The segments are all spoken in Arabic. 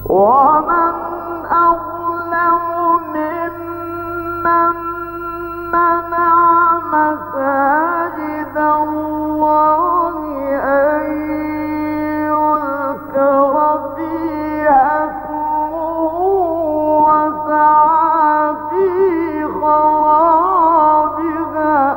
ومن أظلم ممن منع مساجد الله أن يذكر فيها اسمه وسعى في خرابها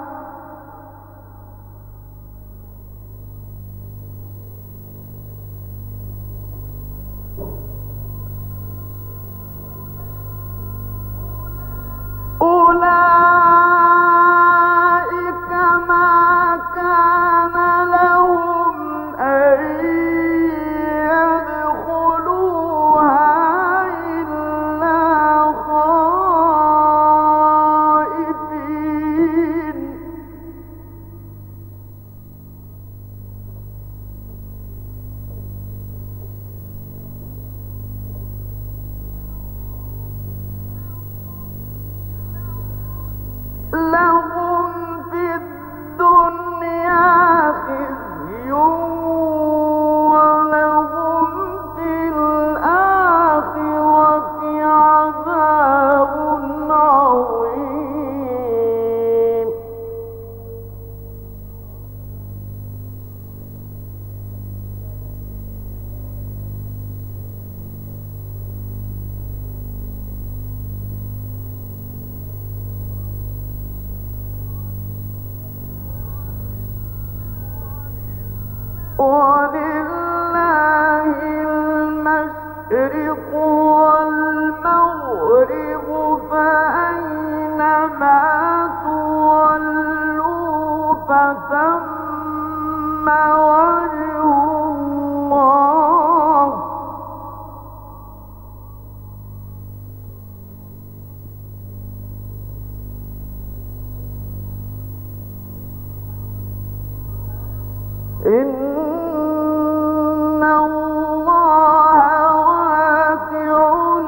أولئك ما كان لهم أن يدخلوها إلا خائفين لهم في الدنيا خزي ولهم في الآخرة عذاب عظيم ولله المشرق والمغرب فأينما تولوا فثم وجه الله إن الله واسع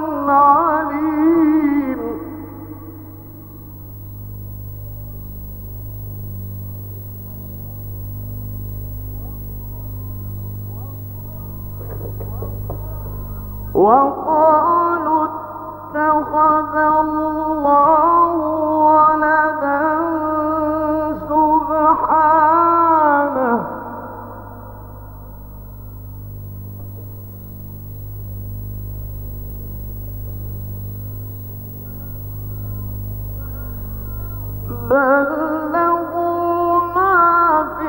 عليم وقالوا اتخذ الله ولدا سبحانه بل له ما في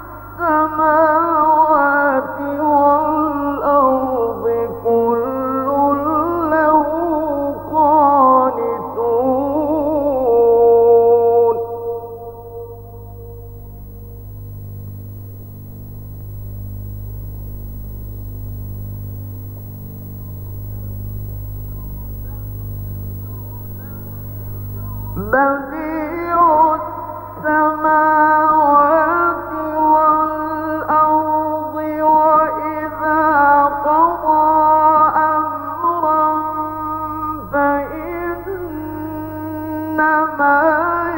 السماوات والأرض كل له قانتون بديع السماوات والأرض وإذا قضى أمرا فإنما